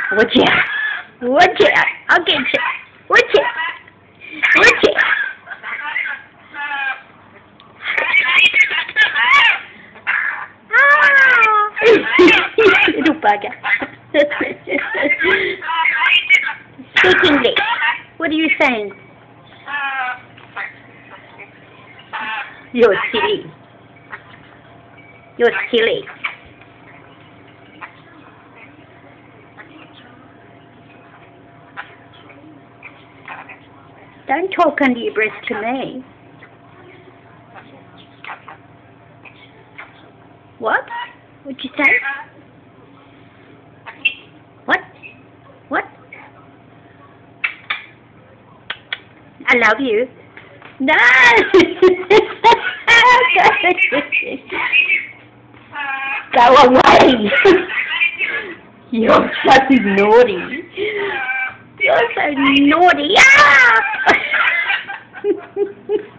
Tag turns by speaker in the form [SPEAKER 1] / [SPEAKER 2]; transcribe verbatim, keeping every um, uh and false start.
[SPEAKER 1] Watch out. Watch out. I'll get you. Watch out. Watch out. Little bugger. Speak English. What are you saying? You're silly. You're silly. Don't talk under your breath to me. What? What'd you say? What? What? I love you. No! Go away! You're so naughty. You're so naughty. Ah!